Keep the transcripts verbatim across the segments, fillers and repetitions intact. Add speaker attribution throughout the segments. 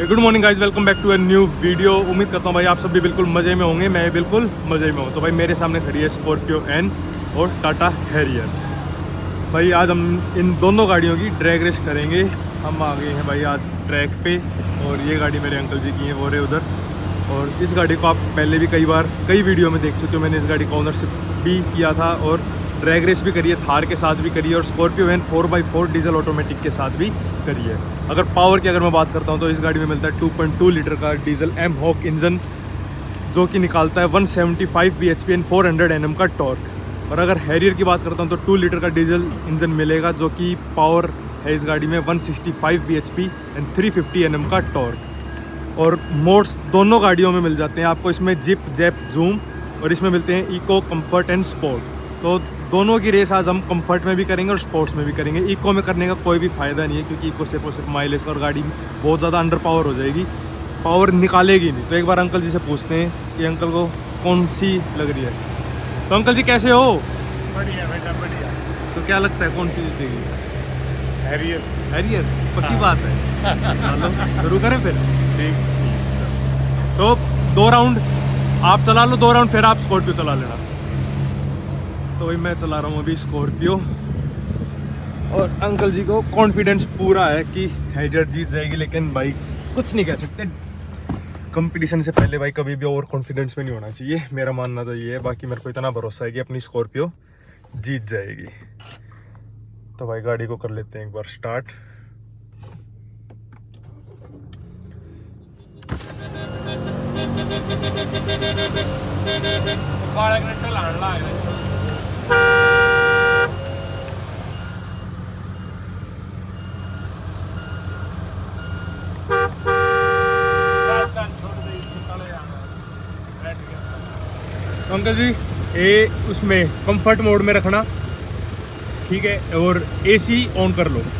Speaker 1: Good morning guys, welcome back to a new video. उम्मीद करता हूँ भाई आप सब भी बिल्कुल मज़े में होंगे, मैं बिल्कुल मज़े में हूँ। तो भाई मेरे सामने खड़ी है स्कॉर्पियो एन और टाटा हैरियर। भाई आज हम इन दोनों गाड़ियों की ड्रैग रेस करेंगे। हम आ गए हैं भाई आज ट्रैक पे और ये गाड़ी मेरे अंकल जी की है, वो रहे उधर। और इस गाड़ी को आप पहले भी कई बार कई वीडियो में देख चुके हो। मैंने इस गाड़ी का ओनरशिप भी किया था और ड्रैग रेस भी करी है, थार के साथ भी करी है और Scorpio van four by four diesel automatic के साथ भी करी है। अगर पावर की अगर मैं बात करता हूँ तो इस गाड़ी में मिलता है टू पॉइंट टू लीटर का डीजल एम हॉक इंजन, जो कि निकालता है one seventy five B H P and four hundred N M का टॉर्क। और अगर हैरियर की बात करता हूँ तो टू लीटर का डीजल इंजन मिलेगा, जो कि पावर है इस गाड़ी में one sixty five B H P and three fifty N M का टॉर्क। और मोड्स दोनों गाड़ियों में मिल जाते हैं आपको, इसमें जिप, जैप, जूम और इसमें मिलते हैं इको, कंफर्ट एंड स्पोर्ट। तो दोनों की रेस आज हम कंफर्ट में भी करेंगे और स्पोर्ट्स में भी करेंगे। इको में करने का कोई भी फ़ायदा नहीं है, क्योंकि इको सिर्फ और सिर्फ माइलेज का और गाड़ी बहुत ज़्यादा अंडर पावर हो जाएगी, पावर निकालेगी नहीं। तो एक बार अंकल जी से पूछते हैं कि अंकल को कौन सी लग रही है। तो अंकल जी कैसे हो?
Speaker 2: बढ़िया बेटा बढ़िया।
Speaker 1: तो क्या लगता है कौन सी जीतेगी?
Speaker 2: हैरियर।
Speaker 1: हैरियर पक्की बात है। चलो शुरू करें फिर।
Speaker 2: ठीक।
Speaker 1: तो दो राउंड आप चला लो, दो राउंड फिर आप स्कॉर्पियो चला लेना। तो भाई मैं चला रहा हूँ अभी स्कॉर्पियो और अंकल जी को कॉन्फिडेंस पूरा है कि हैरियर जीत जाएगी, लेकिन भाई कुछ नहीं कह सकते। कंपटीशन से पहले भाई कभी भी ओवर कॉन्फिडेंस में नहीं होना चाहिए, मेरा मानना तो ये है। बाकी मेरे को इतना भरोसा है कि अपनी स्कॉर्पियो जीत जाएगी। तो भाई गाड़ी को कर लेते हैं एक बार स्टार्ट। अंकल जी ए उसमें कंफर्ट मोड में रखना, ठीक है, और एसी ऑन कर लो,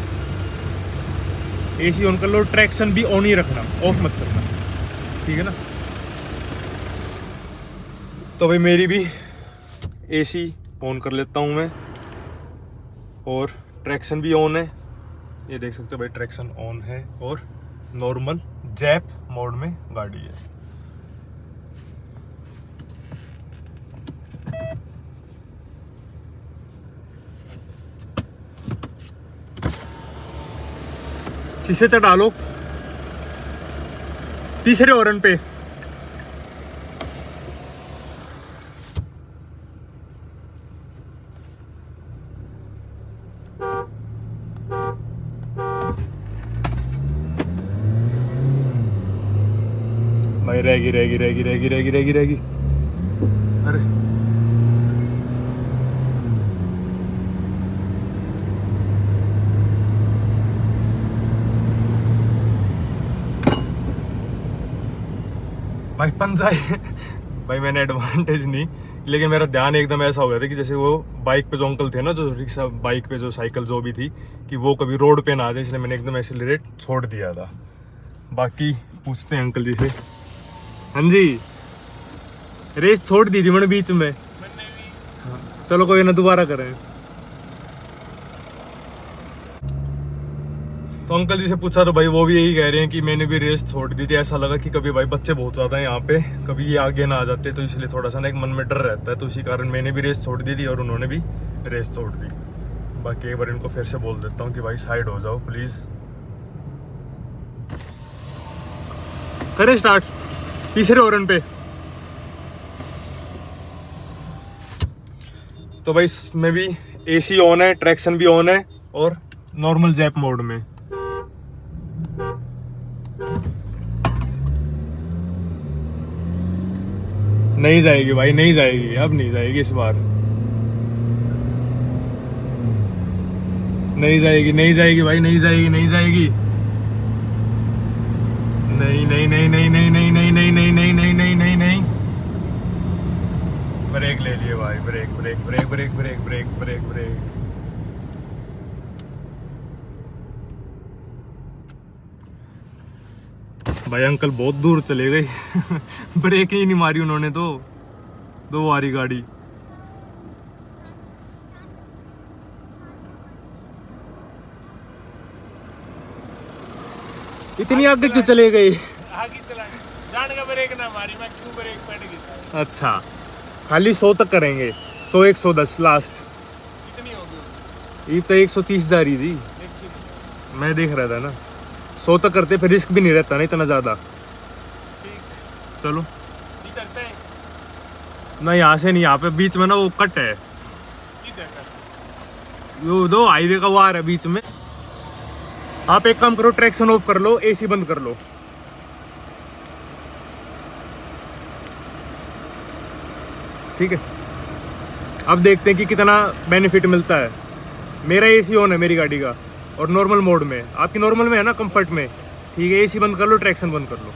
Speaker 1: एसी ऑन कर लो। ट्रैक्शन भी ऑन ही रखना, ऑफ मत करना, ठीक है ना। तो भाई मेरी भी एसी ऑन कर लेता हूँ मैं और ट्रैक्शन भी ऑन है, ये देख सकते हो भाई ट्रैक्शन ऑन है और नॉर्मल जैप मोड में गाड़ी है। शीशे चढ़ा लो तीसरे हॉर्न पे। भाई रहेगी रहेगी रहेगी रहेगी रहेगी रहेगी रहेगी अरे भाई पंजाई भाई मैंने एडवांटेज नहीं, लेकिन मेरा ध्यान एकदम ऐसा हो गया था कि जैसे वो बाइक पे जो अंकल थे ना, जो रिक्शा बाइक पे जो साइकिल जो भी थी, कि वो कभी रोड पे ना आ जाए, इसलिए मैंने एकदम एक्सीलरेट छोड़ दिया था। बाकी पूछते हैं अंकल जी से। हाँ जी, रेस छोड़ दी थी मैंने बीच में। हाँ, चलो कोई ना, दोबारा करें। तो अंकल जी से पूछा तो भाई वो भी यही कह रहे हैं कि मैंने भी रेस छोड़ दी थी। ऐसा लगा कि कभी भाई बच्चे बहुत ज़्यादा हैं यहाँ पे, कभी ये आगे ना आ जाते, तो इसलिए थोड़ा सा ना एक मन में डर रहता है। तो इसी कारण मैंने भी रेस छोड़ दी थी और उन्होंने भी रेस छोड़ दी। बाकी एक बार इनको फिर से बोल देता हूँ कि भाई साइड हो जाओ प्लीज़। करें स्टार्ट तीसरे हॉर्न पे। तो भाई इसमें भी एसी ऑन है, ट्रैक्शन भी ऑन है और नॉर्मल जैप मोड में। नहीं जाएगी भाई, नहीं जाएगी, अब नहीं जाएगी, इस बार नहीं जाएगी, नहीं जाएगी भाई, नहीं जाएगी, नहीं जाएगी, नहीं नहीं नहीं नहीं नहीं नहीं नहीं नहीं नहीं नहीं नहीं नहीं नहीं नहीं ब्रेक ले लिए भाई, brake brake brake brake brake brake brake brake. भाई अंकल बहुत दूर चले गए ब्रेक ही नहीं मारी उन्होंने तो, दो बारी गाड़ी। इतनी आगे क्यों चले गए?
Speaker 2: आगे चला जान का ब्रेक ना मारी, मैं क्यों ब्रेक पड़ गई।
Speaker 1: अच्छा, खाली सौ तक करेंगे, सौ एक सौ दस लास्ट।
Speaker 2: कितनी होगी?
Speaker 1: ये तो एक सौ तीस जा रही थी, मैं देख रहा था ना। सौ तक करते फिर रिस्क भी नहीं रहता ना इतना ज़्यादा।
Speaker 2: ठीक
Speaker 1: चलो
Speaker 2: नहीं करते हैं
Speaker 1: ना, यहाँ से नहीं, यहाँ पे बीच में ना वो कट है,
Speaker 2: किधर कर
Speaker 1: वो दो हाईवे का वार है बीच में। आप एक काम करो, ट्रैक्शन ऑफ कर लो, एसी बंद कर लो। ठीक है, अब देखते हैं कि कितना बेनिफिट मिलता है। मेरा एसी ऑन है मेरी गाड़ी का, और नॉर्मल मोड में। आपकी नॉर्मल में है ना, कंफर्ट में। ठीक है, एसी बंद कर लो, ट्रैक्शन बंद कर लो।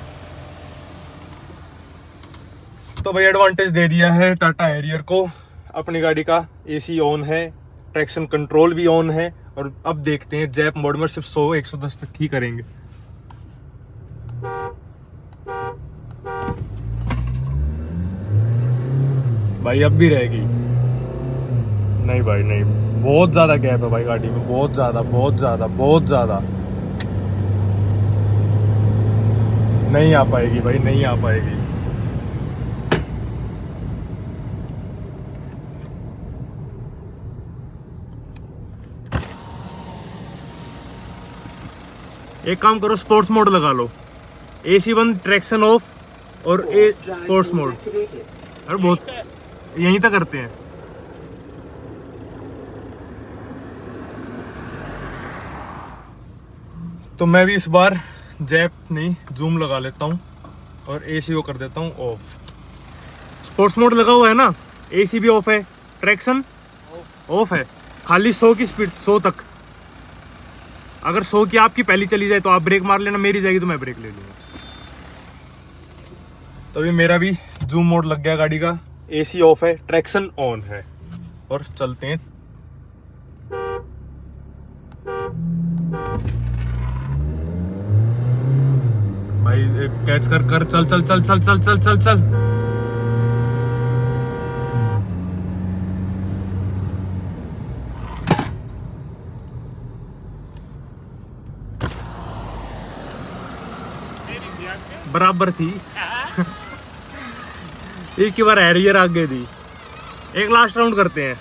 Speaker 1: तो भाई एडवांटेज दे दिया है टाटा हैरियर को, अपनी गाड़ी का एसी ऑन है, ट्रैक्शन कंट्रोल भी ऑन है। और अब देखते हैं जैप मोड में सिर्फ सौ एक सौ दस तक ही करेंगे। भाई अब भी रहेगी, नहीं भाई नहीं, बहुत ज्यादा गैप है भाई गाड़ी में, बहुत ज्यादा बहुत ज्यादा बहुत ज्यादा। नहीं आ पाएगी भाई, नहीं आ पाएगी। एक काम करो, स्पोर्ट्स मोड लगा लो, एसी बंद, ट्रैक्शन ऑफ और ए स्पोर्ट्स मोड। अरे बहुत यहीं तक करते हैं। तो मैं भी इस बार जैप नहीं जूम लगा लेता हूँ और एसी को कर देता हूँ ऑफ। स्पोर्ट्स मोड लगा हुआ है ना, एसी भी ऑफ है, ट्रैक्शन ऑफ है, खाली सौ की स्पीड, सौ तक। अगर सौ की आपकी पहली चली जाए तो आप ब्रेक मार लेना, मेरी जाएगी तो मैं ब्रेक ले लूँगा। तो अभी मेरा भी जूम मोड लग गया गाड़ी का, एसी ऑफ है, ट्रैक्शन ऑन है, और चलते हैं। भाई कैच कर कर, चल चल चल चल चल चल चल चल। बराबर थी एक ही बार हैरियर आगे थी। एक लास्ट राउंड करते हैं।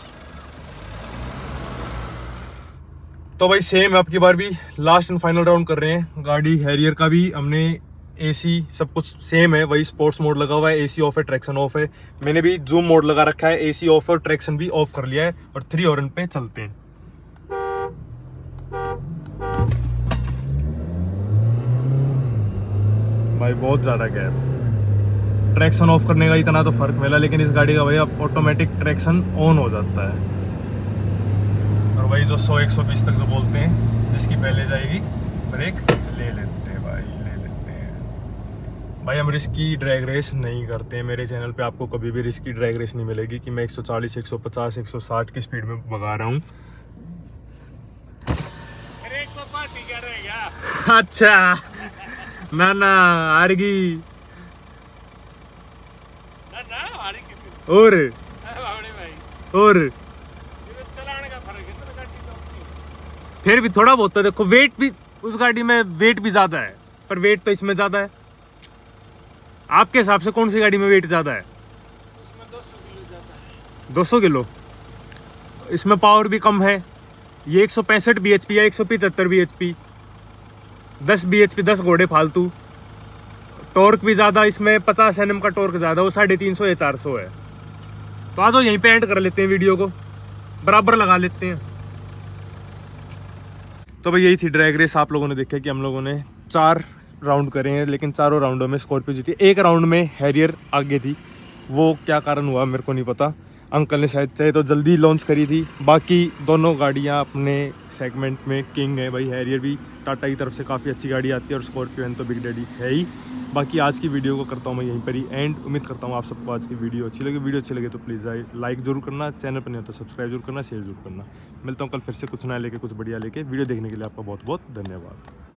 Speaker 1: तो भाई सेम अब की बार भी लास्ट एंड फाइनल राउंड कर रहे हैं। गाड़ी हैरियर का भी हमने एसी सब कुछ सेम है, वही स्पोर्ट्स मोड लगा हुआ है, एसी ऑफ है, ट्रैक्शन ऑफ है। मैंने भी जूम मोड लगा रखा है, एसी ऑफ और ट्रैक्शन भी ऑफ कर लिया है। और थ्री हॉर्न पे चलते हैं। भाई बहुत ज्यादा गैप, ट्रैक्शन ऑफ करने का इतना तो फर्क मिला, लेकिन इस गाड़ी का भाई अब ऑटोमेटिक ट्रैक्शन ऑन हो जाता है। और वही जो सौ एक सौ बीस तक जो बोलते हैं, जिसकी पहले जाएगी ब्रेक ले लेते हैं भाई, ले लेते हैं भाई। हम रिस्क की ड्रैग रेस नहीं करते हैं। मेरे चैनल पे आपको कभी भी रिस्क की ड्रैग रेस नहीं मिलेगी कि मैं एक सौ चालीस, एक सौ पचास, एक सौ साठ की स्पीड में भगा रहा हूँ। अच्छा ना ना आरगी
Speaker 2: ना ना हारी कितनी
Speaker 1: और
Speaker 2: बावड़े भाई,
Speaker 1: और
Speaker 2: ये तो चलाने का फर्क है तो गाड़ी तो।
Speaker 1: फिर भी थोड़ा बहुत तो देखो, वेट भी उस गाड़ी में वेट भी ज्यादा है, पर वेट तो इसमें ज्यादा है। आपके हिसाब से कौन सी गाड़ी में वेट ज्यादा है?
Speaker 2: उसमें दो सौ किलो ज्यादा है।
Speaker 1: दो सौ किलो। इसमें पावर भी कम है, ये एक सौ पैंसठ बी एच पी या एक सौ पिचहत्तर बी एच पी, दस बी एच पी, दस घोड़े फालतू। टॉर्क भी ज़्यादा, इसमें पचास एन एम का टॉर्क ज़्यादा, वो साढ़े तीन सौ या चार सौ है। तो आ जाओ यहीं पे एंड कर लेते हैं वीडियो को, बराबर लगा लेते हैं। तो भाई यही थी ड्रैग रेस। आप लोगों ने देखा कि हम लोगों ने चार राउंड करे हैं, लेकिन चारों राउंडों में स्कॉर्पियो जीती। एक राउंड में हैरियर आगे थी, वो क्या कारण हुआ मेरे को नहीं पता। अंकल ने शायद चाहे तो जल्दी लॉन्च करी थी। बाकी दोनों गाड़ियाँ अपने सेगमेंट में किंग है भाई। हैरियर भी टाटा की तरफ से काफ़ी अच्छी गाड़ी आती है, और स्कॉर्पियो तो बिग डैडी है ही। बाकी आज की वीडियो को करता हूँ मैं यहीं पर ही एंड। उम्मीद करता हूँ आप सबको आज की वीडियो अच्छी लगी। वीडियो अच्छी लगे तो प्लीज़ लाइक जरूर करना, चैनल पर नहीं हो तो सब्सक्राइब जरूर करना, शेयर जरूर करना। मिलता हूँ कल फिर से कुछ नया लेके, कुछ बढ़िया लेके। वीडियो देखने के लिए आपका बहुत बहुत धन्यवाद।